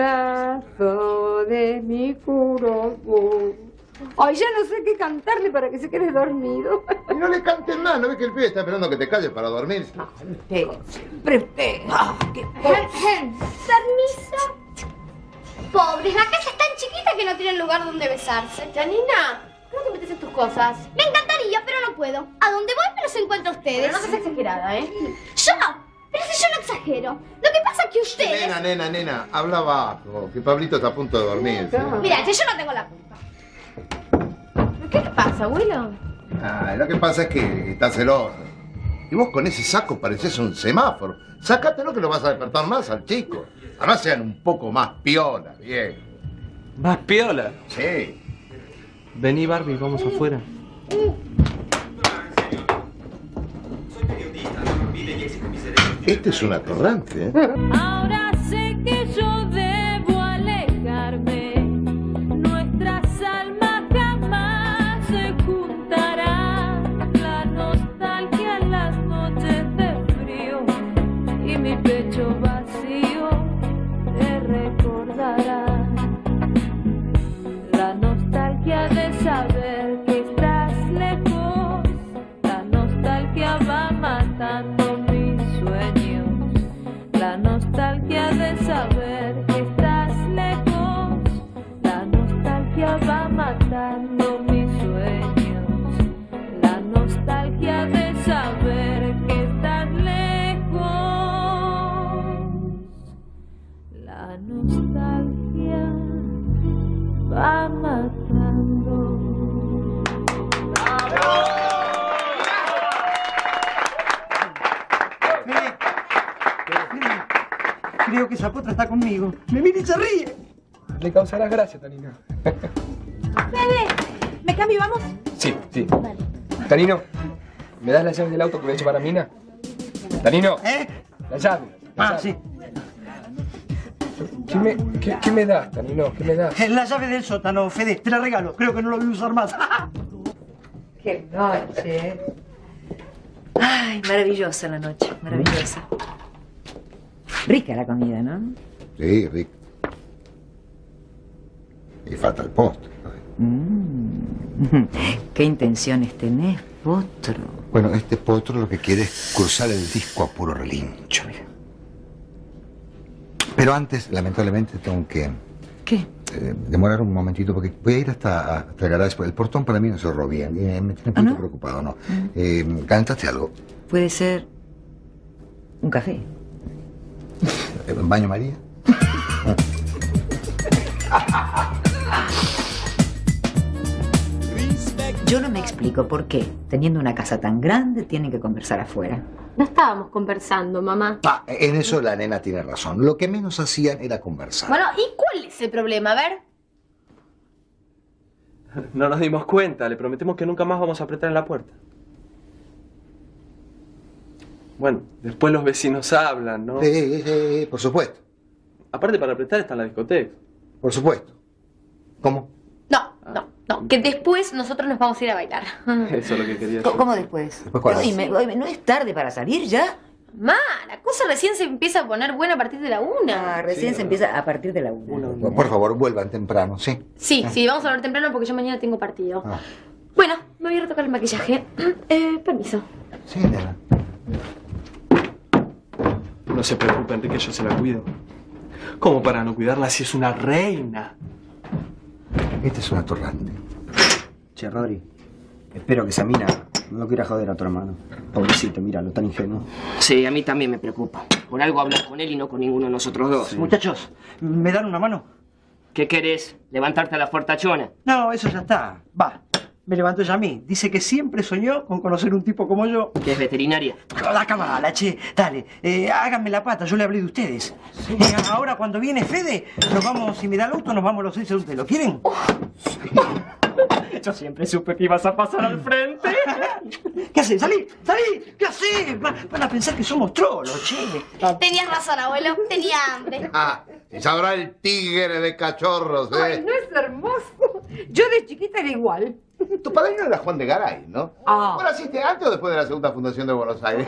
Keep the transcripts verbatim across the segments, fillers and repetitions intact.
pedazo de mi corazón. Ay, ya no sé qué cantarle para que se quede dormido. Y no le cantes más, ¿no ves que el pibe está esperando que te calles para dormirse? No, usted, siempre usted. Ah, qué Permiso. Pobres, la casa es tan chiquita que no tienen lugar donde besarse. Janina, ¿cómo te metes en tus cosas? Me encantaría, pero no puedo. A donde voy me los encuentro a ustedes. Pero no seas exagerada, ¿eh? Yo no, pero si yo no exagero. Lo que pasa es que ustedes... Nena, nena, nena, habla bajo, que Pablito está a punto de dormirse. Mira, yo no tengo la culpa. ¿Qué te pasa, abuelo? Ah, lo que pasa es que está celoso. Y vos con ese saco pareces un semáforo. Sácatelo que lo vas a despertar más al chico. Además sean un poco más piola, viejo. ¿Más piola? Sí. Vení, Barbie, vamos afuera. Este es un atorrante, ¿eh? Ahora sé que yo debo alejarme. Nuestras almas jamás se juntarán. La nostalgia en las noches de frío y mi pecho vacío te recordará. La nostalgia de saber que estás lejos. La nostalgia va matando mis sueños. La nostalgia de saber que estás lejos. La nostalgia va matando mis sueños. La nostalgia de saber que estás lejos. La nostalgia va matando. Creo que esa potra está conmigo. Me mira y se ríe. Le causarás gracia, Tanino. Bebé, ¿me cambio y vamos? Sí, sí. Vale. Tanino, ¿me das la llave del auto que voy a llevar a Mina? Tanino. ¿Eh? La llave. La Ah, llave. sí. ¿Qué me, qué, ¿Qué me das, Tanino? ¿Qué me das? Es la llave del sótano, Fede. Te la regalo. Creo que no lo voy a usar más. Qué noche. Ay, maravillosa la noche, maravillosa. Rica la comida, ¿no? Sí, rico. Y falta el postre. Mm. ¿Qué intenciones tenés, potro? Bueno, este potro lo que quiere es cruzar el disco a puro relincho. Pero antes, lamentablemente, tengo que... ¿Qué? Eh, demorar un momentito porque voy a ir hasta, hasta el garage. El portón para mí no cerró bien. Eh, me tiene un poquito ¿Ah, no? preocupado, ¿no? Eh, ¿Cantaste algo? Puede ser un café. ¿En baño María? Yo no me explico por qué, teniendo una casa tan grande, tienen que conversar afuera. No estábamos conversando, mamá. Ah, en eso la nena tiene razón. Lo que menos hacían era conversar. Bueno, ¿y cuál es el problema? A ver. No nos dimos cuenta, le prometemos que nunca más vamos a apretar en la puerta. Bueno, después los vecinos hablan, ¿no? Sí, sí, sí, por supuesto. Aparte, para apretar está en la discoteca. Por supuesto. ¿Cómo? No, no, no. Que después nosotros nos vamos a ir a bailar. Eso es lo que quería decir. ¿Cómo, cómo después? ¿Después cuándo? Oíme, oíme, ¿no es tarde para salir ya? Ma, la cosa recién se empieza a poner buena a partir de la una. Ah, recién Sí, se no. empieza a partir de la una. Una, Bueno, por favor, vuelvan temprano, ¿sí? Sí, sí, vamos a hablar temprano porque yo mañana tengo partido. Ah. Bueno, me voy a retocar el maquillaje. Eh, permiso. Sí, nena. No se preocupe, Enrique, yo se la cuido. ¿Cómo para no cuidarla si es una reina? Este es un atorrante. Che, Rodri, espero que esa mina no quiera joder a tu hermano. Pobrecito, míralo, tan ingenuo. Sí, a mí también me preocupa. Por algo hablas con él y no con ninguno de nosotros dos. Sí. Muchachos, ¿me dan una mano? ¿Qué querés? ¿Levantarte a la fortachona? No, eso ya está. Va, me levantó ella a mí. Dice que siempre soñó con conocer un tipo como yo. ¿Que es veterinaria? La cabala, che. Dale, eh, háganme la pata, yo le hablé de ustedes. Eh, ahora cuando viene Fede, nos vamos, si me da el auto, nos vamos los seis a un ¿Lo quieren? Yo siempre supe que ibas a pasar al frente. ¿Qué haces? ¡Salí! ¡Salí! ¿Qué haces? Va- Van a pensar que somos trolos, che. Tenías razón, abuelo. Tenía hambre. Ah, y sabrá el tigre de cachorros, ¿eh? Ay, no es hermoso. Yo de chiquita era igual. Tu padrino era Juan de Garay, ¿no? Ah. ¿Ahora naciste antes o después de la segunda fundación de Buenos Aires?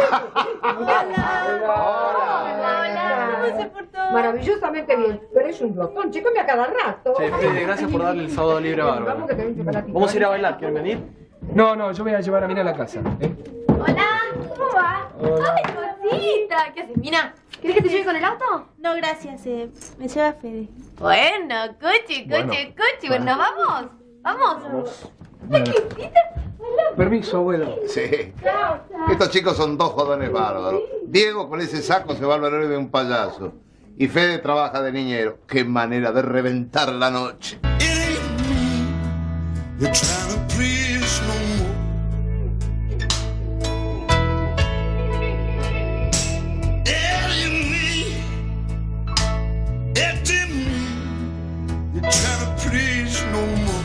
Maravillosamente bien. Pero es un glotón, chico, me a cada rato. Che, Fede, gracias por darle el sábado libre a Bárbara. Vamos que tenés un chocolatito. Vamos a ir a bailar, ¿quieren venir? No, no, yo voy a llevar a Mina a la casa. ¿eh? Hola, ¿cómo va? Hola. ¡Ay, cosita! ¿Qué haces, Mina? ¿Quieres que te lleve con el auto? No, gracias, eh, me lleva Fede. Bueno, coche, coche, Bueno. coche. Bueno, ¿nos vamos? ¿Vamos? Bueno. Permiso, abuelo. Sí. Estos chicos son dos jodones bárbaros. Diego con ese saco se va al velorio de un payaso. Y Fede trabaja de niñero. Qué manera de reventar la noche. You're trying to please no more. Yeah, me, yeah, me. You're trying to please no more.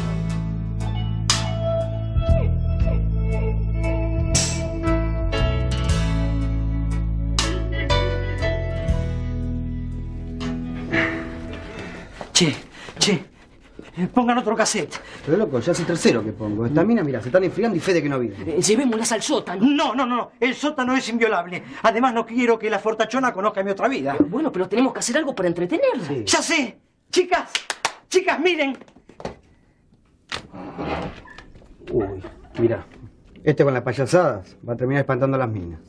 Che, che, eh, pongan otro cassette. Pero loco, ya es el tercero que pongo. Esta mina, mira, se están enfriando y Fede que no viene. Eh, llevémoslas al sótano. No, no, no, no, el sótano es inviolable. Además no quiero que la fortachona conozca mi otra vida. Bueno, pero tenemos que hacer algo para entretenerla. Sí. Ya sé, chicas, chicas, miren. Uy, mira. Este con las payasadas va a terminar espantando a las minas.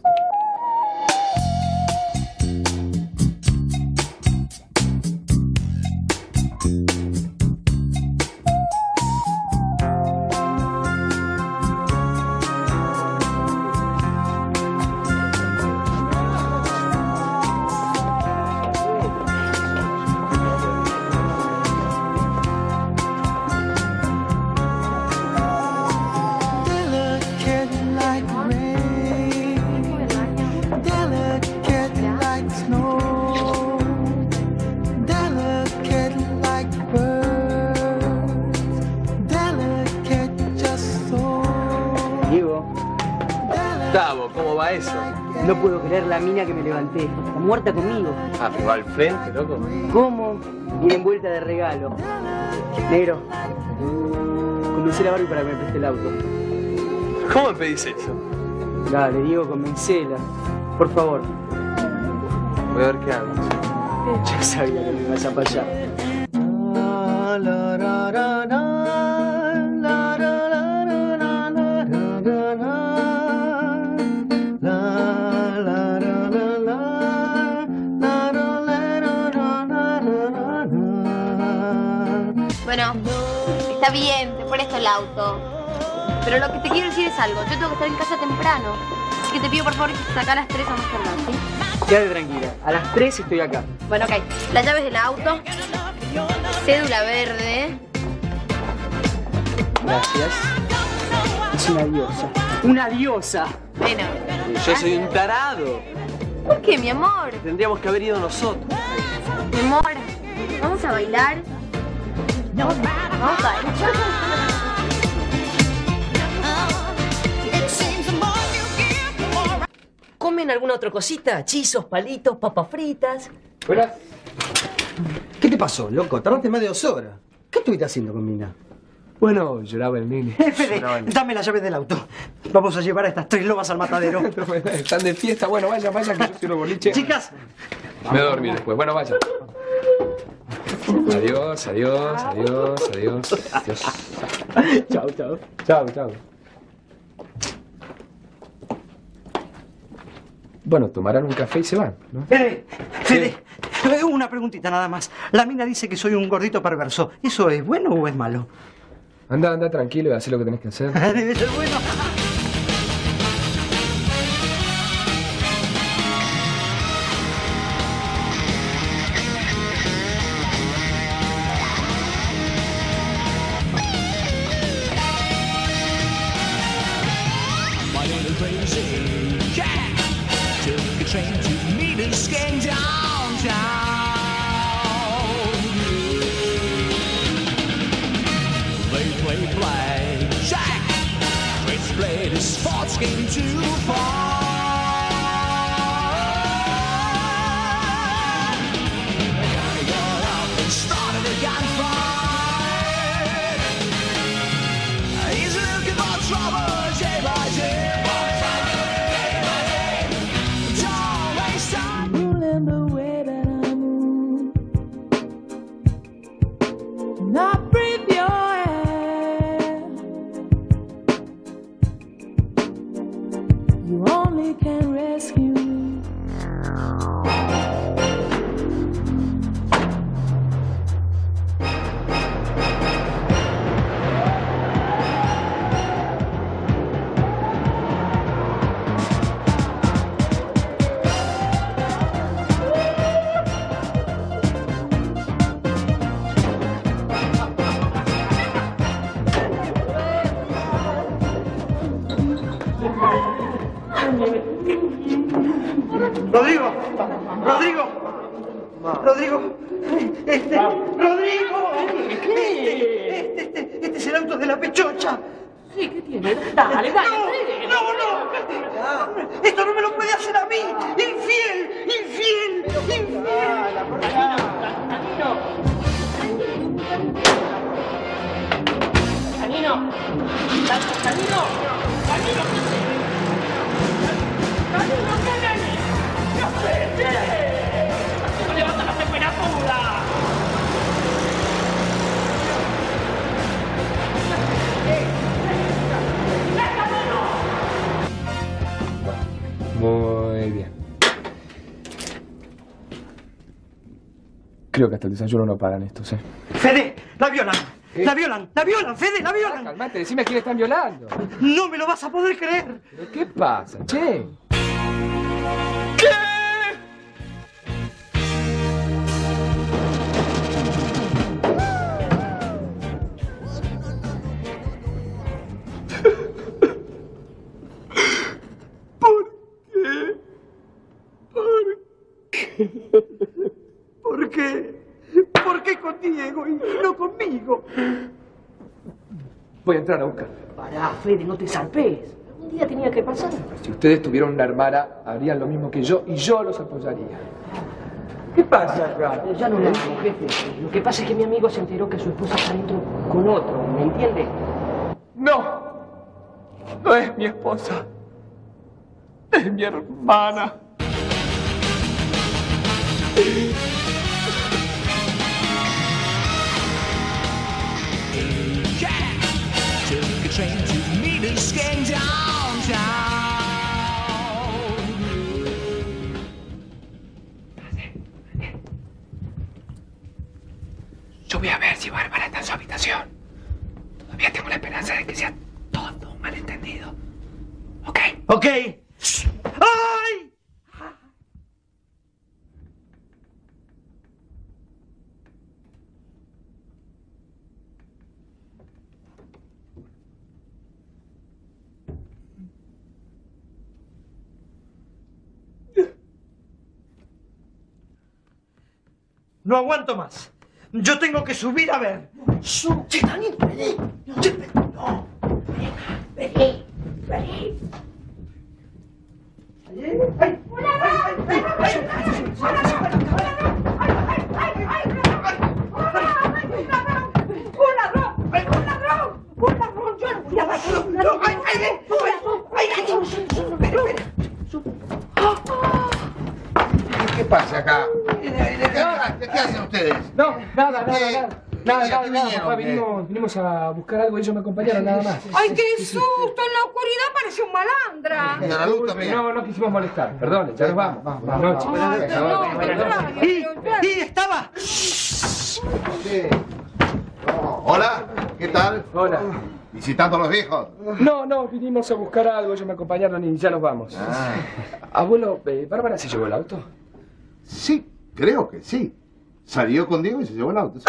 Gustavo, ¿cómo va eso? No puedo creer la mina que me levanté. Está muerta conmigo. Ah, pero va al frente, loco. ¿Cómo? Viene envuelta de regalo. Negro, convencé a Barbie para que me preste el auto. ¿Cómo me pedís eso? Dale, Diego, convencela. Por favor. Voy a ver qué hago. Ya sabía que me ibas a fallar. Bueno, está bien, te presto el auto. Pero lo que te quiero decir es algo. Yo tengo que estar en casa temprano. Así que te pido por favor que estés acá a las tres a más tardar, ¿sí? Quédate tranquila. A las tres estoy acá. Bueno, ok. Las llaves del auto. Cédula verde. Gracias. Es una diosa. ¡Una diosa! Bueno. Yo soy un tarado. ¿Por qué, mi amor? Tendríamos que haber ido nosotros. Mi amor, vamos a bailar. Vamos a bailar. ¿Comen alguna otra cosita? Chizos, palitos, papas fritas. Hola. ¿Qué te pasó, loco? Tardaste más de dos horas. ¿Qué estuviste haciendo con Mina? Bueno, lloraba el nene. Eh, Fede, dame la llave del auto. Vamos a llevar a estas tres lobas al matadero. Están de fiesta. Bueno, vaya, vaya, que yo quiero boliche. Chicas. Me voy a dormir después. Bueno, vaya. Adiós, adiós, adiós, adiós. Adiós. Chao, chao. Chao, chao. Bueno, tomarán un café y se van, ¿no? Fede, Fede, eh, una preguntita nada más. La mina dice que soy un gordito perverso. ¿Eso es bueno o es malo? Anda, anda tranquilo y haz lo que tenés que hacer. Debe ser bueno. Train to meet us getting downtown. Play, play, play, Jack. Let's play the sports game too far. Gotta get up and start it again. He's looking by day. Don't waste time ruling the way that I move. Not breathe your air. You only can rescue me. Rodrigo, Rodrigo, Rodrigo, este, Rodrigo, este, este, este, este es el auto de la pechocha. Sí, ¿qué tiene? Dale, dale. No, no, no. Esto no me lo puede hacer a mí. Infiel, infiel, infiel. Canino. Canino. Canino. Canino. Canino, ¿qué nene? ¿Qué haces? No levanta la temperatura. Muy bien. Creo que hasta el desayuno no pagan estos, ¿eh? Fede, la violan. La violan, la violan, Fede, la violan. Calmate, decime a quién están violando. No me lo vas a poder creer. ¿Pero qué pasa, che? ¿Por qué? ¿Por qué con Diego y no conmigo? Voy a entrar a buscar. Pará, Fede, no te zarpes. Algún día tenía que pasar. Si ustedes tuvieran una hermana, harían lo mismo que yo y yo los apoyaría. ¿Qué pasa acá? Ya no lo hago, jefe. Lo que pasa es que mi amigo se enteró que su esposa está dentro con otro, ¿me entiende? No, no es mi esposa. Es mi hermana. Jack took a train to meet us gang downtown. Yo voy a ver si Bárbara está en su habitación. Todavía tengo la esperanza de que sea todo un malentendido. ¿Ok? Ok. ¡Ay! No aguanto más. Yo tengo que subir a ver. Sub. Vení, vení. No. Vení, vení. ¿Qué pasa acá? ¿Qué, qué hacen ustedes? No, nada, nada, ¿Qué? nada. ¿Qué- Nada, a nada, qué nada, vinieron, papá, qué? vinimos, vinimos a buscar algo y ellos me acompañaron, nada más. ¡Ay, qué susto! En la oscuridad parece un malandra. Y a la luz también. No, no quisimos molestar, perdón, ya nos vamos. Buenas noches. Ay, no, contrario, Y, pero claro. y estaba. Sí. Hola, ¿qué tal? Hola. ¿Visitando a los viejos? No, no, vinimos a buscar algo, ellos me acompañaron y ya nos vamos. Ah. Abuelo, eh, ¿Bárbara se llevó el auto? Sí, creo que sí. Salió con Diego y se llevó el auto. Sí.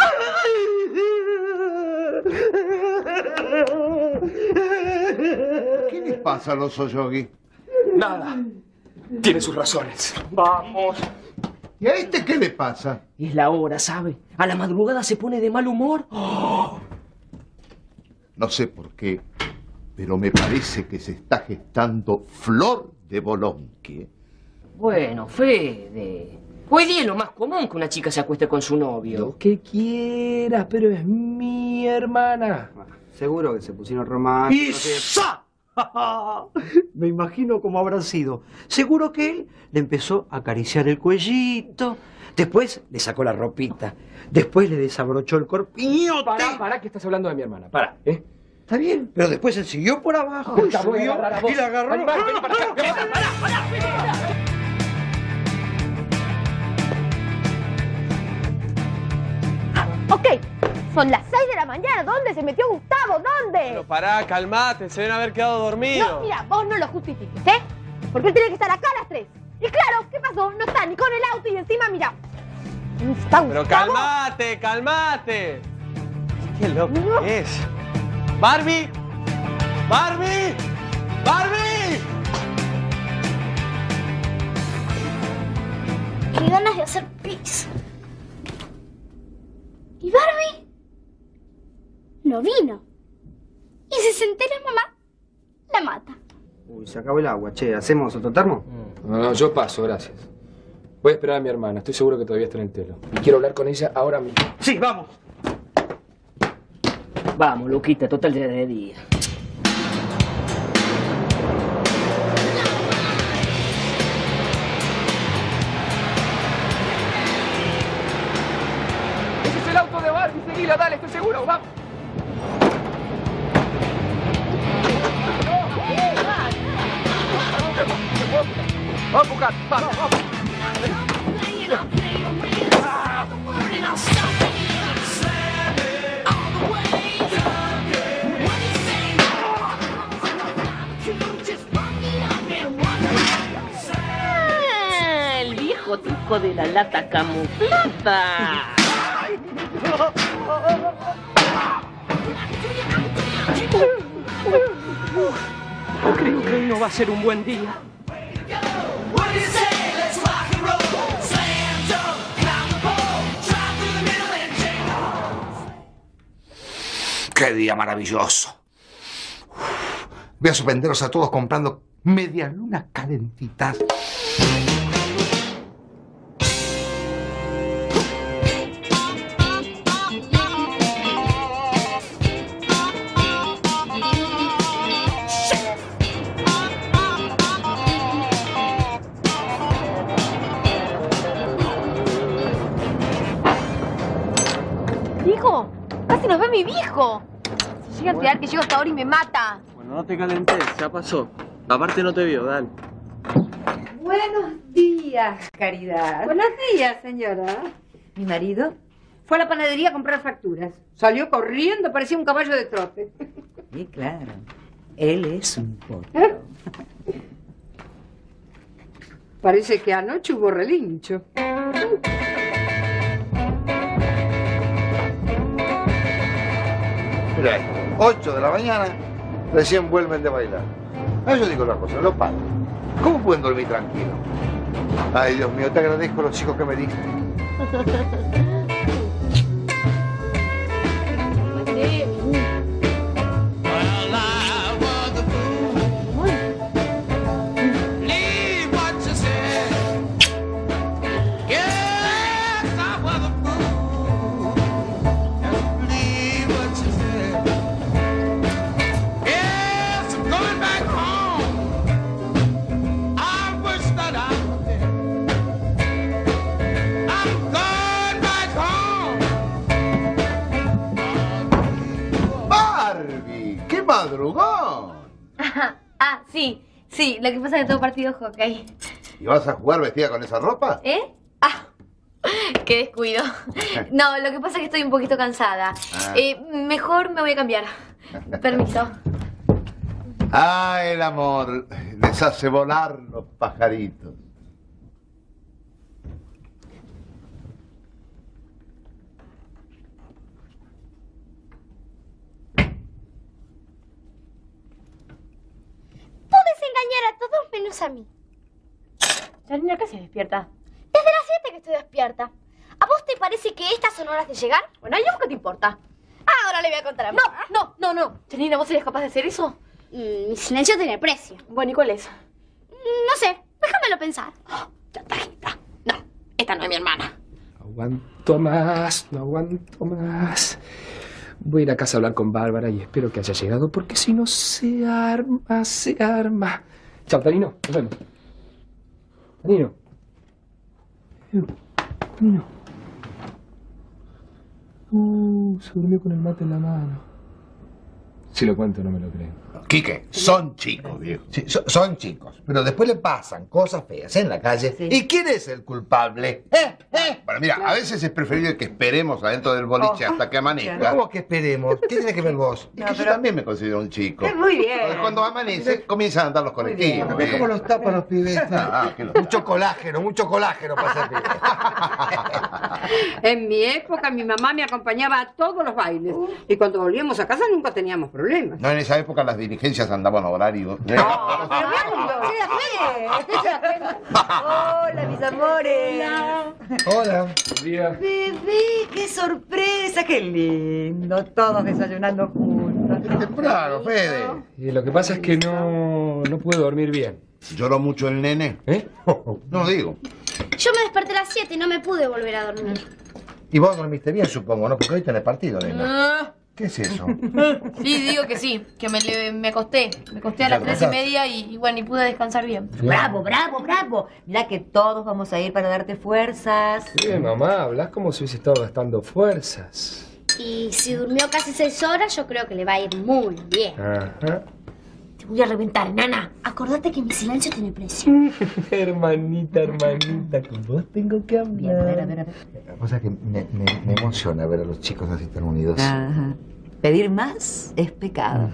¿Qué les pasa a los Oyogi? Nada. Tiene sus razones. Vamos. ¿Y a este qué le pasa? Es la hora, ¿sabe? A la madrugada se pone de mal humor. No sé por qué, pero me parece que se está gestando Flor de Bolonque. Bueno, Fede. Hoy día es lo más común que una chica se acueste con su novio. Lo que quieras, pero es mi hermana. Seguro que se pusieron románticos. ¡Y sa! Me imagino cómo habrá sido. Seguro que él le empezó a acariciar el cuellito, después le sacó la ropita, después le desabrochó el corpiño. Pará, pará, que estás hablando de mi hermana. Pará, ¿eh? Está bien, pero después él siguió por abajo, Uy, y la voy a subió agarrar a vos. y la agarró. Animal, vení para acá, vení para acá. Pará, pará, Ok, son las seis de la mañana. ¿Dónde se metió Gustavo? ¿Dónde? Pero pará, calmate, se deben haber quedado dormidos. No, mira, vos no lo justifiques, ¿eh? Porque él tiene que estar acá a las tres. Y claro, ¿qué pasó? No está ni con el auto y encima, mira. ¿Dónde está Pero Gustavo? calmate, calmate. Qué loco que es. Barbie, Barbie, Barbie. Qué ganas de hacer pis. ¿Y Barbie? No vino. Y si se entera mamá, la mata. Uy, se acabó el agua, che. ¿Hacemos otro termo? No, no, yo paso, gracias. Voy a esperar a mi hermana, estoy seguro que todavía está en el telo. Y quiero hablar con ella ahora mismo. Sí, vamos. Vamos, Luquita, total ya de día. Ese es el auto de Barbie, seguila, dale, estoy seguro, vamos. Vamos a buscar, vamos, vamos. Ah, el viejo truco de la lata camuflada. Creo que hoy no va a ser un buen día. ¡Qué día maravilloso! Voy a sorprenderos a todos comprando medias lunas calentitas. Hijo, casi nos ve mi viejo. Si llega a enterar que llego hasta ahora y me mata. Bueno, no te calentes, ya pasó. Aparte no te vio, dale. Buenos días, Caridad. Buenos días, señora. ¿Mi marido? Fue a la panadería a comprar facturas. Salió corriendo, parecía un caballo de trote. Sí, claro. Él es un potro. Parece que anoche hubo relincho. Mira, ocho de la mañana, recién vuelven de bailar. Ah, yo digo una cosa, los padres, ¿cómo pueden dormir tranquilos? Ay, Dios mío, te agradezco los hijos que me diste. ¡Madrugón! Ah, sí, sí, lo que pasa es que tengo partido de hockey. ¿Y vas a jugar vestida con esa ropa? ¿Eh? Ah, qué descuido. No, lo que pasa es que estoy un poquito cansada. Ah. Eh, mejor me voy a cambiar. Permiso. Ah, el amor les hace volar los pajaritos. Puedes engañar a todos menos a mí. Sarina, ¿qué se despierta? Desde las siete que estoy despierta. ¿A vos te parece que estas son horas de llegar? Bueno, ¿y a vos qué te importa? Ahora le voy a contar a No, no, no, no. Janina, ¿vos eres capaz de hacer eso? Mm, mi silencio tiene precio. Bueno, ¿y cuál es? Mm, no sé, déjamelo pensar. Chantajita. No, esta no es mi hermana. No aguanto más, no aguanto más. Voy a ir a casa a hablar con Bárbara y espero que haya llegado, porque si no se arma, se arma. Chao, Tanino, nos vemos. Tanino. Tanino. Uh, se durmió con el mate en la mano. Si lo cuento no me lo creen. Quique, son chicos, viejo. Sí, so- son chicos, pero después le pasan cosas feas en la calle. Sí. ¿Y quién es el culpable? ¿Eh? ¿Eh? Bueno, mira, a veces es preferible que esperemos adentro del boliche Oh. hasta que amanezca. ¿Cómo que esperemos? ¿Qué tiene que ver vos? Es que yo también me considero un chico. Muy bien. Porque cuando amanece, comienzan a andar los colectivos. ¿Ves cómo los tapan los pibes? Ah, que los Mucho colágeno, mucho colágeno para ese pibe. En mi época, mi mamá me acompañaba a todos los bailes. Y cuando volvíamos a casa nunca teníamos problemas. No, en esa época las dirigencias andaban a horario. Hola, mis amores. Hola. Bebé, qué sorpresa, qué lindo. Todos desayunando juntos. Temprano, Fede. Y lo que pasa es que no, no puedo dormir bien. ¿Lloró mucho el nene? ¿Eh? No digo. Yo me desperté a las siete y no me pude volver a dormir. Y vos dormiste bien, supongo, ¿no? Porque hoy tenés partido, nena. Ah, ¿Qué es eso? sí, digo que sí, que me, le- me acosté. Me acosté a las ¿Te tres y acostaste? media y, y bueno, y pude descansar bien. Bravo, bravo, bravo. Mirá que todos vamos a ir para darte fuerzas. Sí, mamá, hablas como si hubiese estado gastando fuerzas. Y si durmió casi seis horas, yo creo que le va a ir muy bien. Ajá. Te voy a reventar, nana. Acordate que mi silencio tiene precio. Hermanita, hermanita, con vos tengo que hablar. Bien, a ver, a ver, a ver. La cosa es que me, me- me emociona ver a los chicos así tan unidos. Ajá. Pedir más es pecado.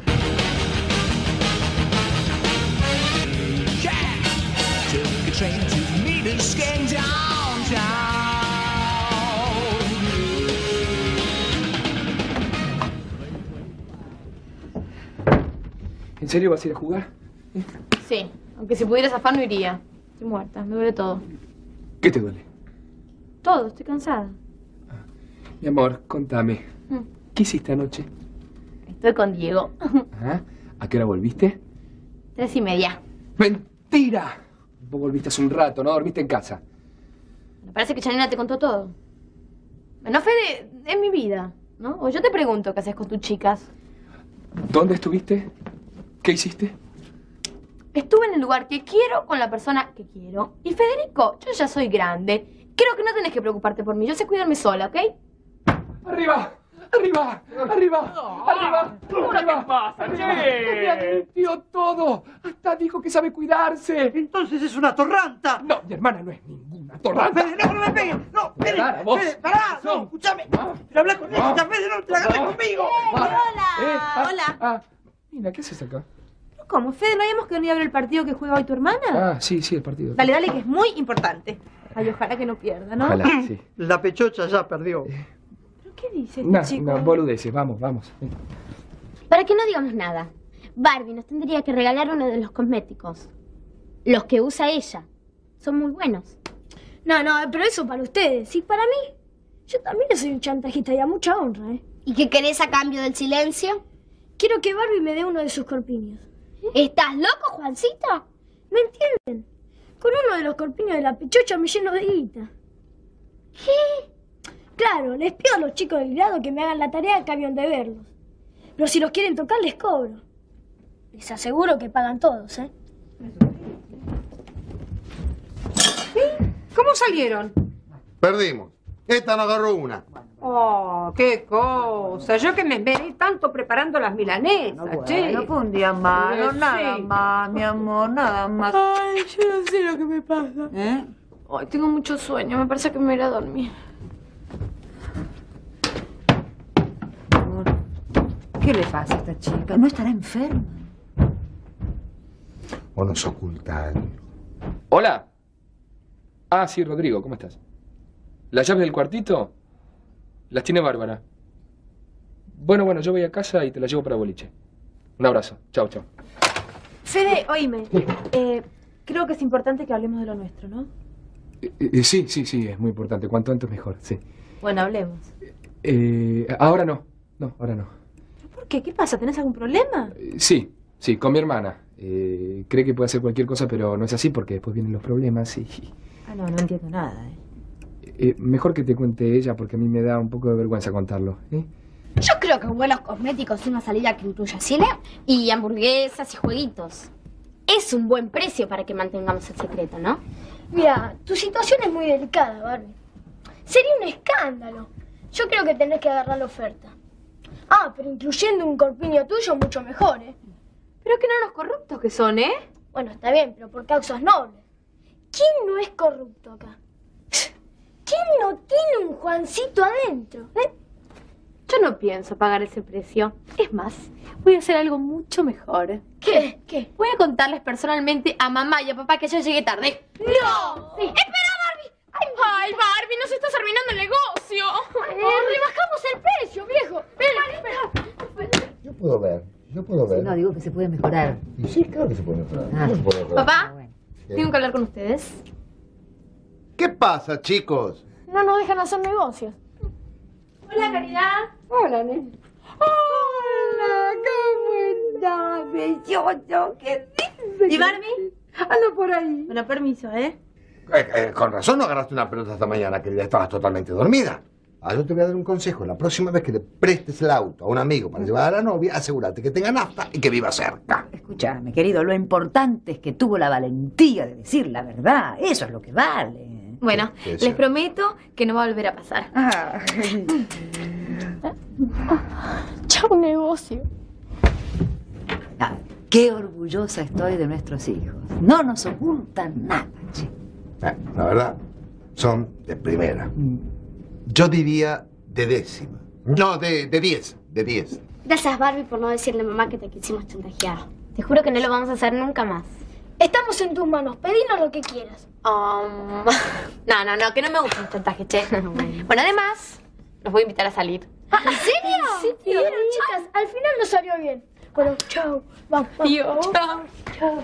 Took a train to meet us getting downtown. ¿En serio vas a ir a jugar? Sí, aunque si pudiera zafar no iría. Estoy muerta, me duele todo. ¿Qué te duele? Todo, estoy cansada. Mi amor, contame. Mm. ¿Qué hiciste anoche? Estoy con Diego. ¿Ah? ¿A qué hora volviste? Tres y media. ¡Mentira! Vos volviste hace un rato, ¿no? Dormiste en casa. Me parece que Janina te contó todo. Bueno, Fede, es mi vida, ¿no? O yo te pregunto qué haces con tus chicas. ¿Dónde estuviste? ¿Qué hiciste? Estuve en el lugar que quiero con la persona que quiero. Y Federico, yo ya soy grande. Creo que no tenés que preocuparte por mí. Yo sé cuidarme sola, ¿ok? ¡Arriba! ¡Arriba! ¡Arriba! ¡Arriba! ¡Arriba! ¿Qué pasa, ¡Me advirtió todo! Hasta dijo que sabe cuidarse. Entonces es una torranta. No, mi hermana no es ninguna torranta. Fede, no, no me pegues. No, Fede, Clara, vos. Fede, pará. No, escúchame. Pero habla con ella, Fede, no te la agarres conmigo. Hola, Eh, ah, hola. Ah, mira, ¿qué haces acá? ¿Cómo, Fede? ¿No habíamos quedado ni a ver el partido que juega hoy tu hermana? Ah, sí, sí, el partido. Dale, dale, que es muy importante. Ay, ojalá que no pierda, ¿no? Ojalá, sí. La pechocha ya perdió. ¿Pero qué dice este No, chico? no, boludeces, vamos, vamos. Para que no digamos nada, Barbie nos tendría que regalar uno de los cosméticos. Los que usa ella. Son muy buenos. No, no, pero eso para ustedes. Y para mí, yo también soy un chantajista y a mucha honra, ¿eh? ¿Y qué querés a cambio del silencio? Quiero que Barbie me dé uno de sus corpiños. ¿Estás loco, Juancito? ¿No entienden? Con uno de los corpiños de la pechocha me lleno de guita. ¿Qué? Claro, les pido a los chicos del grado que me hagan la tarea a cambio de verlos. Pero si los quieren tocar, les cobro. Les aseguro que pagan todos, ¿eh? ¿Cómo salieron? Perdimos. Esta no agarró una. Oh, qué cosa. Yo que me esperé tanto preparando las milanesas, che. No fue un día malo, Sí. nada más, mi amor, nada más. Ay, yo no sé lo que me pasa. ¿Eh? Ay, tengo mucho sueño. Me parece que me iré a dormir. Amor, ¿qué le pasa a esta chica? ¿No estará enferma? O nos oculta algo. Hola. Ah, sí, Rodrigo, ¿cómo estás? ¿Las llaves del cuartito? Las tiene Bárbara. Bueno, bueno, yo voy a casa y te las llevo para boliche. Un abrazo. Chao, chao. Fede, oíme. Eh, creo que es importante que hablemos de lo nuestro, ¿no? Eh, eh, sí, sí, sí, es muy importante. Cuanto antes mejor, sí. Bueno, hablemos. Eh, ahora no. No, ahora no. ¿Por qué? ¿Qué pasa? ¿Tenés algún problema? Eh, sí, sí, con mi hermana. Eh, cree que puede hacer cualquier cosa, pero no es así porque después vienen los problemas y... Ah, no, no entiendo nada, ¿eh? Eh, mejor que te cuente ella porque a mí me da un poco de vergüenza contarlo, ¿eh? Yo creo que buenos cosméticos y una salida que incluya cine y hamburguesas y jueguitos. Es un buen precio para que mantengamos el secreto, ¿no? Mira, tu situación es muy delicada, Barbie. Sería un escándalo. Yo creo que tenés que agarrar la oferta. Ah, pero incluyendo un corpiño tuyo, mucho mejor, ¿eh? Pero que no los corruptos que son, ¿eh? Bueno, está bien, pero por causas nobles. ¿Quién no es corrupto acá? ¿Quién no tiene un Juancito adentro? ¿Eh? Yo no pienso pagar ese precio. Es más, voy a hacer algo mucho mejor. ¿Qué? ¿Qué? Voy a contarles personalmente a mamá y a papá que yo llegué tarde. ¡No! Sí. ¡Espera, Barbie! ¡Ay, ay Barbie! ¡Nos estás arruinando el negocio! Eh, rebajamos el precio, viejo. Ven, espera. Yo puedo ver, yo puedo ver. Sí, no, digo que se puede mejorar. Y sí, claro que se puede mejorar. Ah. ¿Cómo se puede mejorar? Papá, tengo que hablar con ustedes. ¿Qué pasa, chicos? No nos dejan hacer negocios. Hola, Caridad. Hola, nene. Hola, ¿cómo estás, precioso? ¿Qué dices? ¿Y Barbie? Anda por ahí. Bueno, permiso, ¿eh? Eh, eh, con razón no agarraste una pelota esta mañana, que ya estabas totalmente dormida. Ah, yo te voy a dar un consejo. La próxima vez que le prestes el auto a un amigo para llevar a la novia, asegúrate que tenga nafta y que viva cerca. Escúchame, querido, lo importante es que tuvo la valentía de decir la verdad. Eso es lo que vale. Bueno, Sí, sí. les prometo que no va a volver a pasar. Ah. Chau, negocio. Ah, qué orgullosa estoy de nuestros hijos. No nos ocultan nada, che. Eh, la verdad, son de primera. Yo diría de décima. No, de, de diez, de diez. Gracias, Barbie, por no decirle a mamá que te quisimos chantajear. Te juro que no lo vamos a hacer nunca más. Estamos en tus manos. Pedinos lo que quieras. Um, no, no, no, que no me gusta el chantaje, che. Bueno, además, los voy a invitar a salir. Ah, ¿en serio? Sí, vieron, chicas, al final nos salió bien. Bueno, chau. Vamos, vamos. Adiós. Chau. Chau.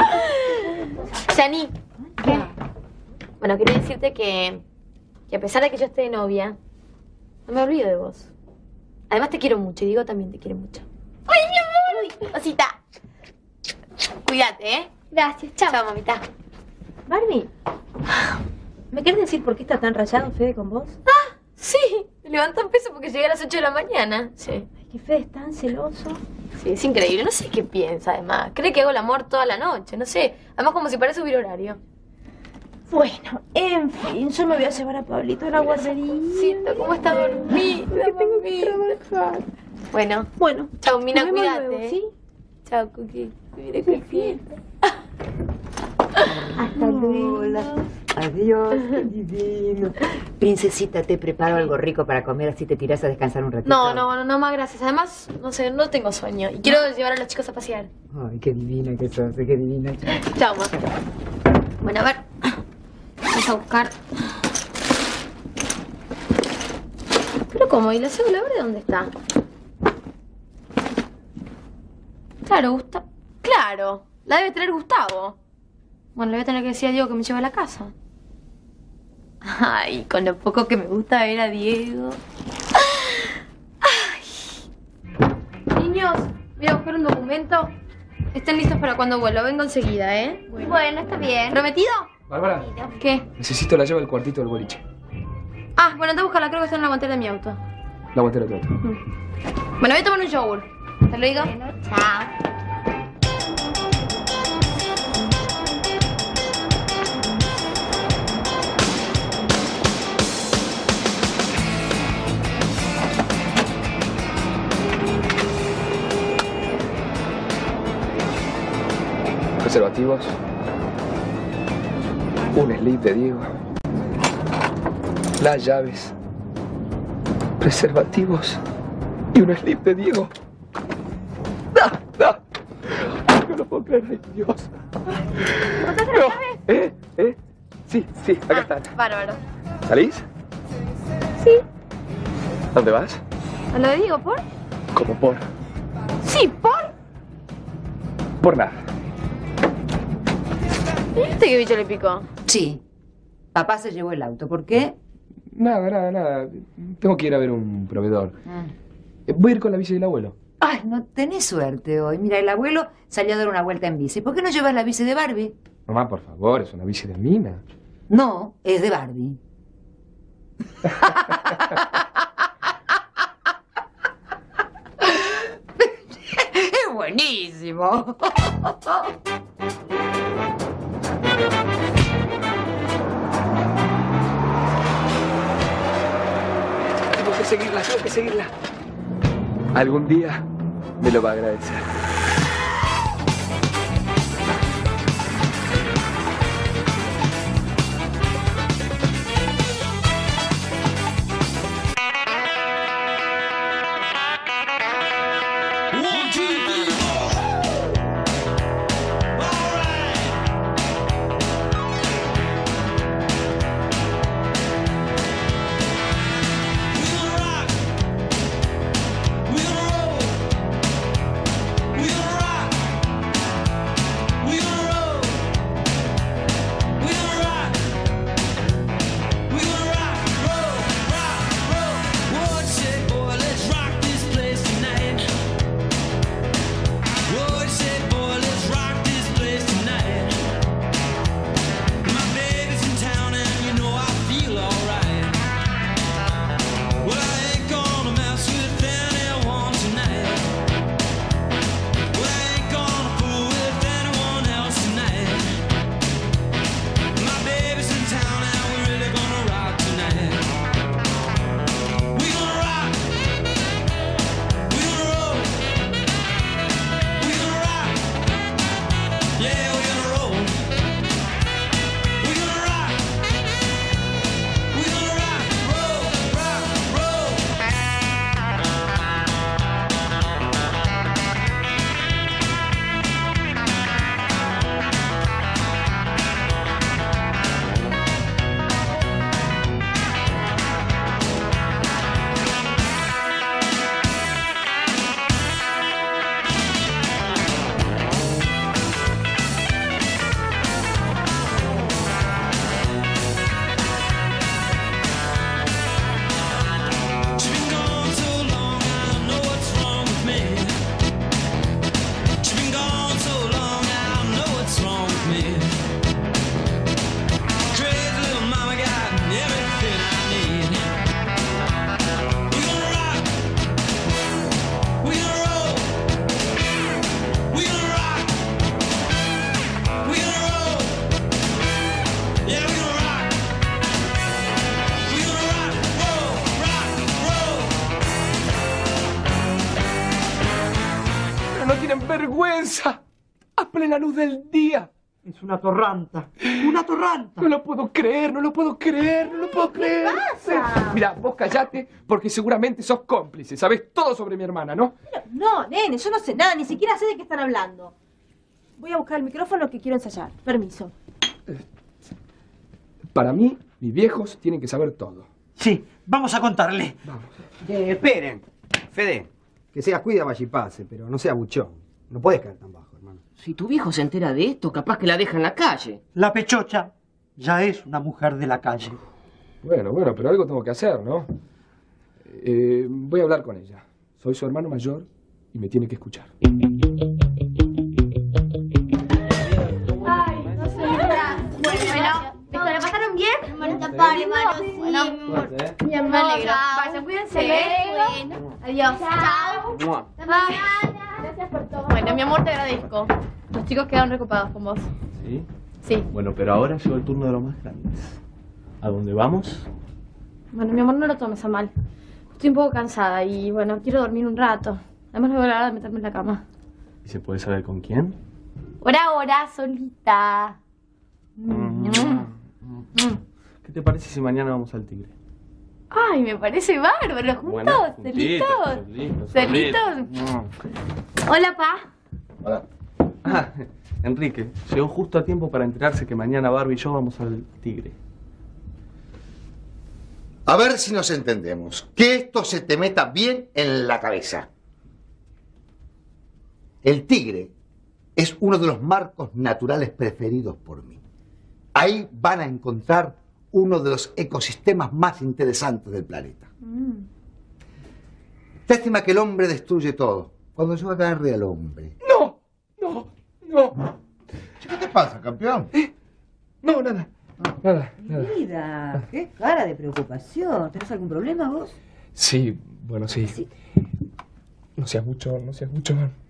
Yani, ¿qué? Bueno, quería decirte que, que a pesar de que yo esté de novia, no me olvido de vos. Además te quiero mucho y Diego también te quiere mucho. ¡Ay, mi amor! Osita. Cuídate, ¿eh? Gracias, chao. Chao, mamita. Barbie, ¿me querés decir por qué está tan rayado Fede con vos? Ah, sí. Me levantan peso porque llegué a las ocho de la mañana. Sí. Ay, que Fede es tan celoso. Sí, es increíble. No sé qué piensa, además. Cree que hago el amor toda la noche. No sé. Además, como si parece subir horario. Bueno, en fin, yo me voy a llevar a Pablito a la guardería. Siento cómo está dormida. Que tengo que trabajar. Bueno. Bueno. Chao, Mina, nos vemos cuídate. luego, ¿eh? ¿sí? Chao, Cookie. Mira qué fiesta. Hasta luego. Adiós, qué divino. Princesita, te preparo algo rico para comer, así te tirás a descansar un ratito. No, no, no, no más gracias. Además, no sé, no tengo sueño. Y quiero llevar a los chicos a pasear. Ay, qué divina que sos, qué divina. Chao, ma. Bueno, a ver. Vamos a buscar. Pero ¿cómo? ¿Y la cédula verde dónde está? Claro, Gustavo. Claro, la debe traer Gustavo. Bueno, le voy a tener que decir a Diego que me lleve a la casa. Ay, con lo poco que me gusta ver a Diego. Ay. Niños, voy a buscar un documento. Estén listos para cuando vuelva. Vengo enseguida, ¿eh? Bueno, está bien. ¿Prometido? Bárbara, ¿Qué? necesito la llave del cuartito del boliche. Ah, bueno, anda a buscarla. Creo que está en la guantera de mi auto. La guantera de tu auto. Bueno, voy a tomar un yogur. ¿Te lo digo? Chao. Preservativos. Un slip de Diego. Las llaves. Preservativos. Y un slip de Diego. ¡Da! ¡Da! No lo puedo creer, ay, Dios. No. ¿Eh? ¿Eh? Sí, sí, acá están. Bárbaro. ¿Salís? Sí. ¿Dónde vas? ¿A lo de Diego, por? Como por. Sí, por. Por nada. ¿Y este qué bicho le picó? Sí. Papá se llevó el auto. ¿Por qué? Nada, nada, nada. Tengo que ir a ver un proveedor. Ah. Eh, Voy a ir con la bici del abuelo. Ay, no tenés suerte hoy. Mira, el abuelo salió a dar una vuelta en bici. ¿Por qué no llevas la bici de Barbie? Mamá, por favor, es una bici de Mina. No, es de Barbie. buenísimo. Tengo que seguirla, tengo que seguirla. Algún día me lo va a agradecer. Vergüenza a plena luz del día. Es una torranta. ¡Una torranta! No lo puedo creer, no lo puedo creer, no lo puedo creer. ¿Qué pasa? Mira, vos callate porque seguramente sos cómplice. Sabés todo sobre mi hermana, ¿no? Pero, no, nene, yo no sé nada, ni siquiera sé de qué están hablando. Voy a buscar el micrófono que quiero ensayar. Permiso. Para mí, mis viejos tienen que saber todo. Sí, vamos a contarle. Vamos. Eh, esperen. Fede, que seas cuida vaya y pase, pero no sea buchón. No puedes caer tan bajo, hermano. Si tu viejo se entera de esto, capaz que la deja en la calle. La pechocha ya es una mujer de la calle. Bueno, bueno, pero algo tengo que hacer, ¿no? Eh, voy a hablar con ella. Soy su hermano mayor y me tiene que escuchar. Ay, no sé. Bueno, ¿esto la pasaron bien? Hermanita, pare, hermano, sí. Bueno, Mi me hermano. alegro. Vaya, cuídense. Bueno, adiós. Chao. Bye. Gracias por todo. Bueno, mi amor, te agradezco. Los chicos quedaron recopados con vos. ¿Sí? Sí. Bueno, pero ahora llegó el turno de los más grandes. ¿A dónde vamos? Bueno, mi amor, no lo tomes a mal. Estoy un poco cansada y, bueno, quiero dormir un rato. Además, no veo la hora de meterme en la cama. ¿Y se puede saber con quién? Por ahora, solita. Mm. ¿Qué te parece si mañana vamos al Tigre? Ay, me parece bárbaro. Juntos, Bueno, solitos. solitos, Solitos. solitos. Hola, pa. Hola. Ah, Enrique, llegó justo a tiempo para enterarse que mañana Barbie y yo vamos al Tigre. A ver si nos entendemos. Que esto se te meta bien en la cabeza. El Tigre es uno de los marcos naturales preferidos por mí. Ahí van a encontrar uno de los ecosistemas más interesantes del planeta. Mm. Lástima que el hombre destruye todo. Cuando yo agarre al hombre. ¡No! ¡No! ¡No! ¿Qué te pasa, campeón? ¿Eh? No, nada. Nada, nada. Vida, qué cara de preocupación. ¿Tenés algún problema vos? Sí, bueno, sí. Sí. No seas mucho, no seas mucho.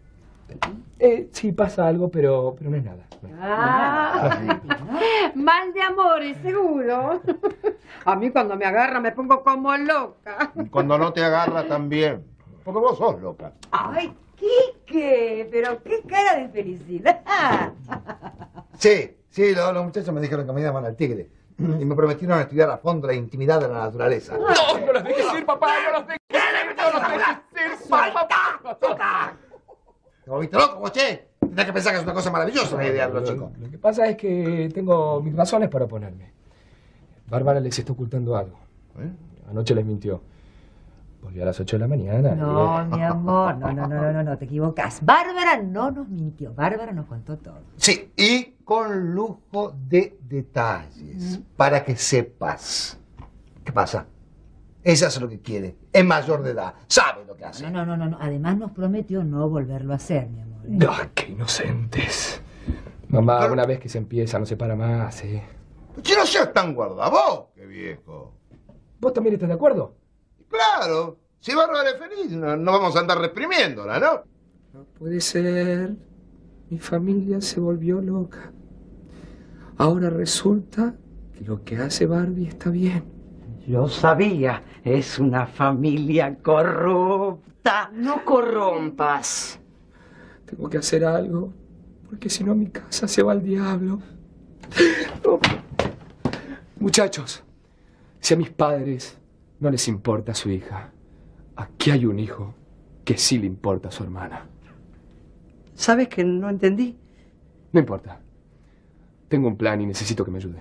Eh, sí, pasa algo, pero, pero no es nada. Ah, mal de amores, seguro. A mí cuando me agarra me pongo como loca. Y cuando no te agarra también. Porque vos sos loca. ¡Ay, Quique! Pero qué cara de felicidad. Sí, sí, los, los muchachos me dijeron que me llaman al tigre. Y me prometieron estudiar a fondo la intimidad de la naturaleza. No, no las dejes ir, papá, no las dejes ir, no las dejes ir, papá. ¿Te viste loco, vos, che? Tendrás que pensar que es una cosa maravillosa la idea de los chicos. Lo que pasa es que tengo mis razones para oponerme. Bárbara les está ocultando algo. ¿Eh? Anoche les mintió. Volvió a las ocho de la mañana. No, y... mi amor, no, no, no, no, no, no, te equivocas. Bárbara no nos mintió, Bárbara nos contó todo. Sí, y con lujo de detalles, para que sepas. ¿Qué pasa? Ella hace lo que quiere, es mayor de edad, sabe lo que hace. No, no, no, no, no. Además nos prometió no volverlo a hacer, mi amor. ¿eh? ¡Ay, qué inocentes! Mamá, Pero... una vez que se empieza no se para más, ¿eh? Que no seas tan guardabosque, viejo. ¿Vos también estás de acuerdo? Claro, si Bárbara es feliz, no, no vamos a andar reprimiéndola, ¿no? No puede ser. Mi familia se volvió loca. Ahora resulta que lo que hace Barbie está bien. Yo sabía, es una familia corrupta. No corrompas. Tengo que hacer algo, porque si no mi casa se va al diablo. No. Muchachos, si a mis padres no les importa a su hija, aquí hay un hijo que sí le importa a su hermana. ¿Sabes que no entendí? No importa. Tengo un plan y necesito que me ayuden.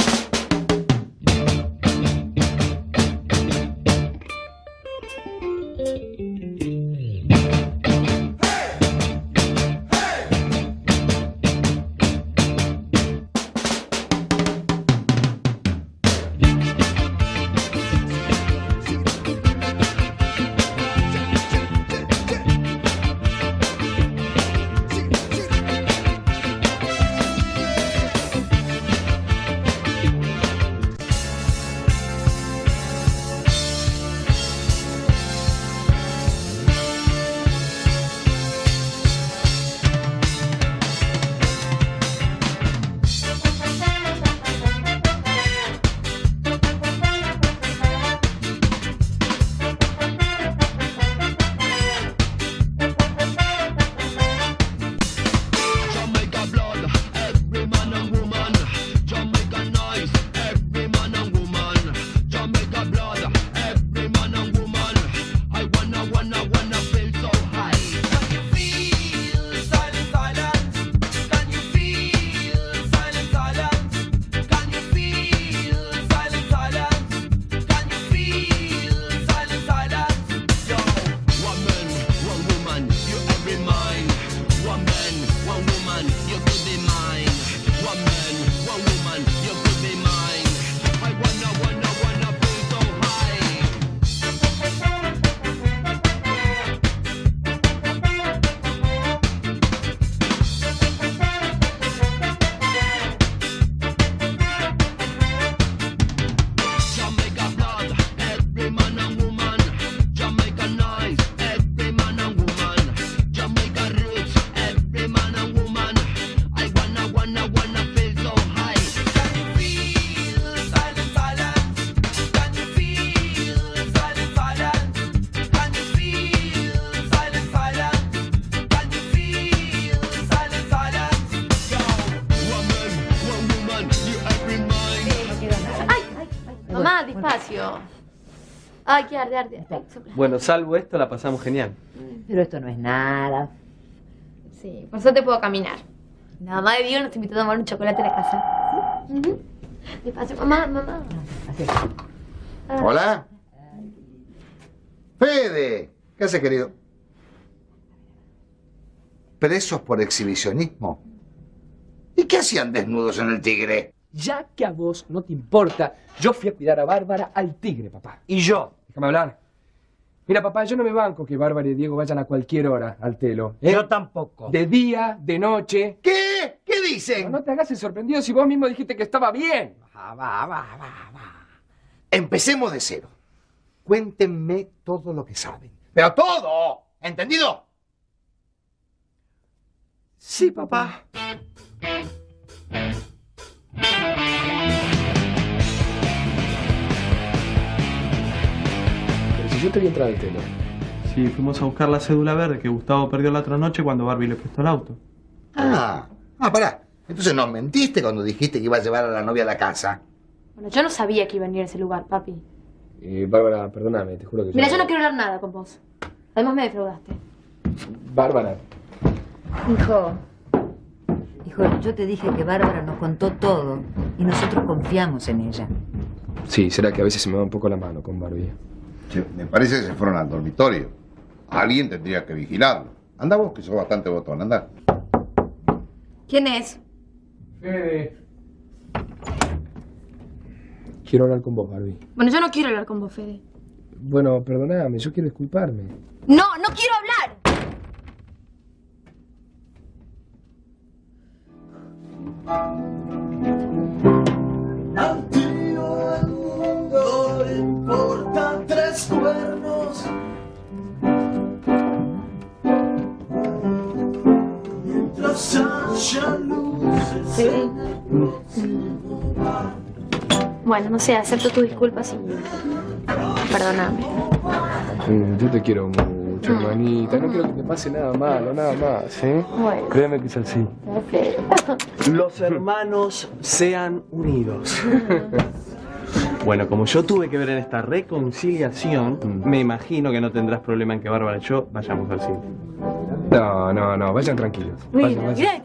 Mamá, despacio. Ay, qué arde, arde. Ay, sopla. Bueno, salvo esto, la pasamos genial. Pero esto no es nada. Sí, por eso te puedo caminar. La mamá de Dios nos invitó a tomar un chocolate en la casa. ¿Sí? Uh-huh. Despacio, mamá, mamá. Ah. Hola. Fede, ¿qué haces, querido? ¿Presos por exhibicionismo? ¿Y qué hacían desnudos en el Tigre? Ya que a vos no te importa, yo fui a cuidar a Bárbara al Tigre, papá. ¿Y yo? Déjame hablar. Mira, papá, yo no me banco que Bárbara y Diego vayan a cualquier hora al telo. ¿eh? Yo tampoco. De día, de noche. ¿Qué? ¿Qué dicen? No, no te hagas el sorprendido si vos mismo dijiste que estaba bien. Va, va, va, va, va. Empecemos de cero. Cuéntenme todo lo que saben. ¡Pero todo! ¿Entendido? Sí, papá. Pero si yo te vi entrar al telo. Sí, fuimos a buscar la cédula verde que Gustavo perdió la otra noche cuando Barbie le prestó el auto. Ah, ah, pará. Entonces nos mentiste cuando dijiste que iba a llevar a la novia a la casa. Bueno, yo no sabía que iba a venir a ese lugar, papi. Eh, Bárbara, perdóname, te juro que Mira, yo no quiero hablar nada con vos. Además me defraudaste. Bárbara. Hijo, hijo, yo te dije que Bárbara nos contó todo y nosotros confiamos en ella. Sí, será que a veces se me va un poco la mano con Barbie. Che, me parece que se fueron al dormitorio. Alguien tendría que vigilarlo. Anda vos, que sos bastante botón, anda. ¿Quién es? Fede. Quiero hablar con vos, Barbie. Bueno, yo no quiero hablar con vos, Fede. Bueno, perdóname, yo quiero disculparme. No, no quiero hablar. Al tío del mundo le importan tres cuernos. Mientras haya luces en el próximo bar. Bueno, no sé, acepto tus disculpas y perdóname. Mm, yo te quiero mucho, hermanita. No quiero que te pase nada malo, nada más, ¿eh? Bueno. Créeme que es así. Los hermanos sean unidos. Bueno, como yo tuve que ver en esta reconciliación, me imagino que no tendrás problema en que Bárbara y yo vayamos al cine. No, no, no, vayan tranquilos. Vayan, vayan.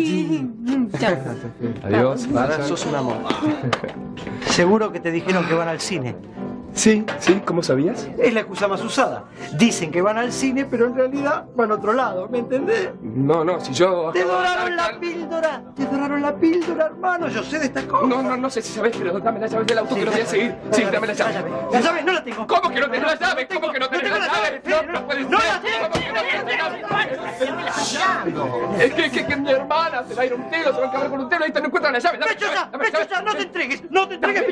Adiós, Ahora vayan. sos un amor. Seguro que te dijeron que van al cine. Sí, sí, ¿cómo sabías? Es la excusa más usada. Dicen que van al cine, pero en realidad van a otro lado, ¿me entendés? No, no, si yo... Te doraron la píldora, te doraron la píldora, hermano, yo sé de estas cosas. No, no, no sé si sabes, pero dame la llave del auto que lo voy a seguir. Sí, dame la llave. La llave no la tengo. ¿Cómo que no tenés la llave? ¿Cómo que no tenés la llave? No, no puede ser. No la tengo. ¿Cómo que no tenés la llave? Es que, que, que mi hermana se va a ir a un telo, se va a acabar con un telo y no encuentran la llave. Dame la llave, dame la llave. No te entregues, no te entregues.